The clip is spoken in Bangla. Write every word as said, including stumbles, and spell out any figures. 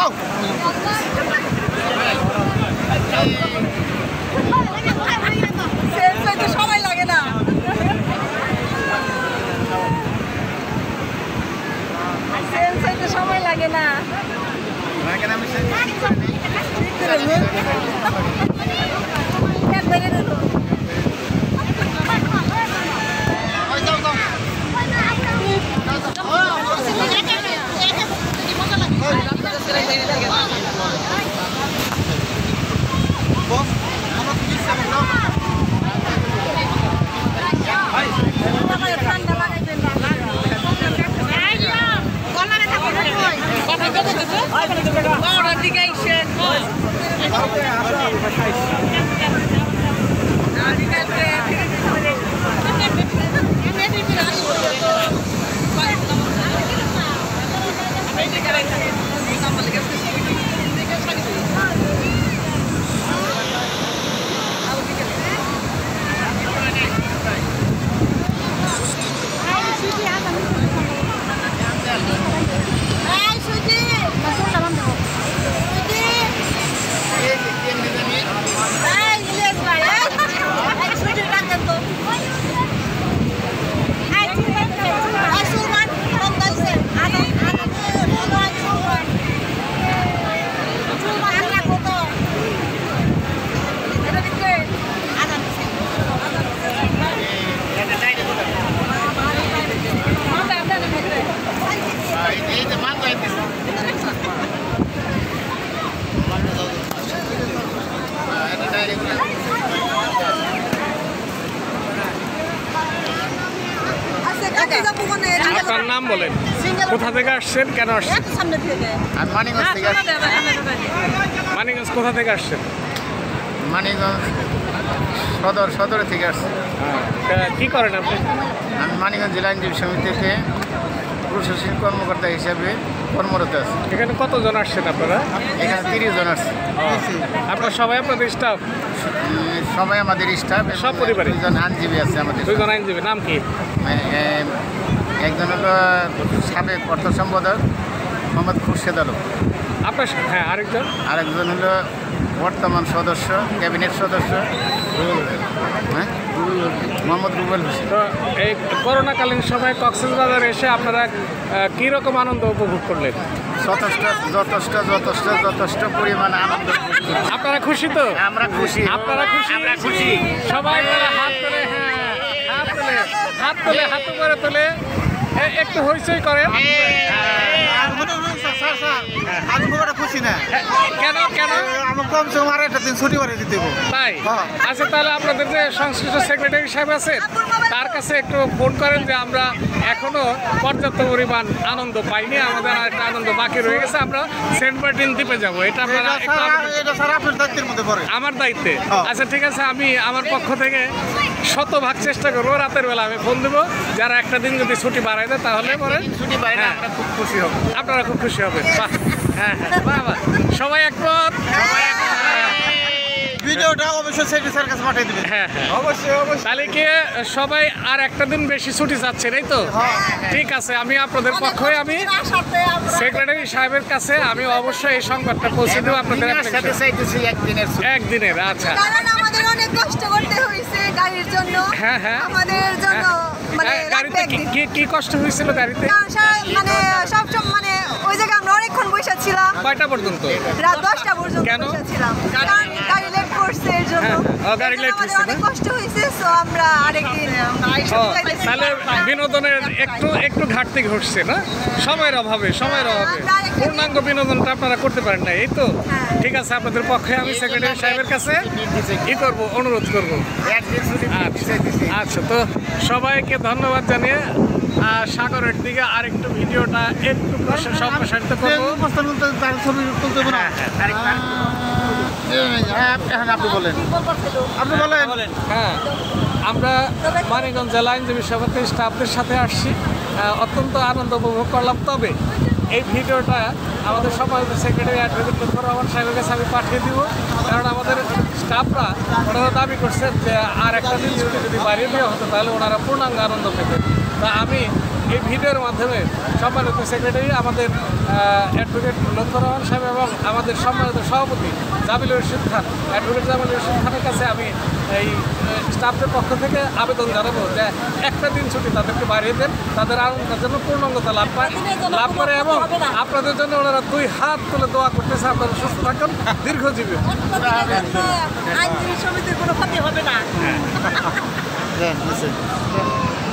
সময় লাগে না সময় লাগে না আপনার নাম বলেন, কোথা থেকে আসছেন, কেন আসছেন? আমি মানিকগঞ্জ থেকে আসছি। মানিকগঞ্জ কোথা থেকে আসছেন? মানিকগঞ্জ সদর সদর থেকে আসছি। কি করেন আপনি? আমি মানিকগঞ্জ জেলা আইনজীবী সমিতিতে প্রশাসনিক কর্মকর্তা হিসাবে কর্মরত আছি। এখানে কতজন আসছেন আপনারা? এখানে তিরিশ জন আসছে। আপনার সবাই আপনাদের স্টাফ? সবাই আমাদের স্টাফ। সব পরিবারে দুজন আইনজীবী আছে আমাদের। দুজন আইনজীবী, নাম কি? একজন হলো সাবেক অর্থ সম্পাদক মোহাম্মদ খুরশেদ আলম। আপনার হ্যাঁ, আরেকজন আরেকজন হলো বর্তমান সদস্য, ক্যাবিনেট সদস্য হ্যাঁ মোহাম্মদ রুবেল হোসেন। তো এই করোনাকালীন সময় কক্সবাজারে এসে আপনারা কী রকম আনন্দ উপভোগ করলেন? যথেষ্ট যথেষ্ট যথেষ্ট যথেষ্ট পরিমাণ আনন্দ। আপনারা খুশি তো? আমরা খুশি। আপনারা খুশি? আমরা খুশি। সবাই মিলে হাত তুলে, হ্যাঁ হাত তুলে হাত তুলে হাত করে তুলে একটু হইচই করেন। আমি খুব একটা খুশি না। কেন কেন? আমার কমসে কম আর একটা দিন ছুটি করে দিতে হবে। তাই? আচ্ছা, তাহলে আপনাদের যে সংশ্লিষ্ট সেক্রেটারি সাহেব আছেন তার কাছে একটু ফোন করেন যে আমরা এখনো পর্যাপ্ত পরিমাণ আনন্দ পাইনি, আমাদের আর একটা আনন্দ বাকি রয়ে গেছে, আমরা সেন্ট মার্টিন দ্বীপে যাবো। এটা আপনারা এটা স্যার আপনার দায়িত্বের মধ্যে পড়ে। আমার দায়িত্বে? আচ্ছা ঠিক আছে, আমি আমার পক্ষ থেকে শতভাগ চেষ্টা করবো। রাতের বেলা আমি ফোন দেবো, যারা একটা দিন যদি ছুটি বাড়াই দেয় তাহলে পরে ছুটি বাইরে আমরা খুব খুশি হব। আপনারা খুব খুশি হবেন। বাহ, হ্যাঁ হ্যাঁ, বাহ বাহ, সবাই একমত। ভিডিওটা অবশ্যই সেক্রেটারির কাছে পাঠিয়ে দিবেন। হ্যাঁ হ্যাঁ, অবশ্যই অবশ্যই। তাহলে কি সবাই আর একটা দিন বেশি ছুটি চাচ্ছেন, এই তো? ঠিক আছে, আমি আপনাদের পক্ষে আমি সেক্রেটারি সাহেবের কাছে আমি অবশ্যই এই সংবাদটা পৌঁছে দেবো আপনাদের সাথে চাইতেছি একদিনের ছুটি। একদিনের। আচ্ছা, কারণ আমাদের অনেক কষ্ট করতে হয়েছে গাড়ির জন্য। হ্যাঁ হ্যাঁ, আমাদের জন্য মানে গাড়িতে কি কি কষ্ট হয়েছিল গাড়িতে? মানে সব সব মানে ওই জায়গায় আমরা অনেকক্ষণ বসে ছিলাম। কয়টা পর্যন্ত? রাত দশটা পর্যন্ত কেন? বসে ছিলাম, কারণ গাড়ি লেট করছে এর জন্য। হ্যাঁ, গাড়ি লেট আমাদের হয়েছে, অনেক কষ্ট হয়েছে, তো আমরা আরেকদিন তাহলে বিনোদনের একটু একটু ঘাটতি ঘটছে না, সময়ের অভাবে সময়ের অভাবে পূর্ণাঙ্গ বিনোদনটা আপনারা করতে পারেন না, এই তো? ঠিক আছে, আপনাদের পক্ষে আমি সেক্রেটারি সাহেবের কাছে ই করবো, অনুরোধ করবো। আচ্ছা, তো সবাইকে ধন্যবাদ জানিয়ে সাগরের দিকে আরেকটু ভিডিওটা একটু সম্প্রসারিত করবো। এখন আপনি বলেন, আপনি বলেন। হ্যাঁ, আমরা মানিকগঞ্জ জেলা আইনজীবী সমিতির স্টাফদের সাথে আসছি, অত্যন্ত আনন্দ উপভোগ করলাম। তবে এই ভিডিওটা আমাদের সম্মানিত সেক্রেটারি অ্যাডভোকেট লুৎফর রহমান সাহেবের কাছে আমি পাঠিয়ে দিব, কারণ আমাদের স্টাফরা ওনারা দাবি করছেন যে আর একটা দিন ছুটি যদি বাড়িয়ে দেওয়া হতো তাহলে ওনারা পূর্ণাঙ্গ আনন্দ পেতেন। তা আমি এই ভিডিওর মাধ্যমে সম্মানিত সেক্রেটারি আমাদের অ্যাডভোকেট লক্ষ্য রহমান সাহেব এবং আমাদের সম্মানিত সভাপতি জামিল রশিদ খান, অ্যাডভোকেট জামিল রশিদ খানের কাছে আমি এই স্টাফদের পক্ষ থেকে আবেদন জানাবো যে একটা দিন ছুটি তাদেরকে বাড়িয়ে দেন, তাদের আনন্দের জন্য পূর্ণাঙ্গতা লাভ পায় লাভ করে এবং আপনাদের জন্য ওনারা দুই হাত তুলে দোয়া করতেছে আপনারা সুস্থ থাকুন, দীর্ঘজীবী হন। আইনজীবী সমিতির কোনো ক্ষতি হবে না। দেন, listen.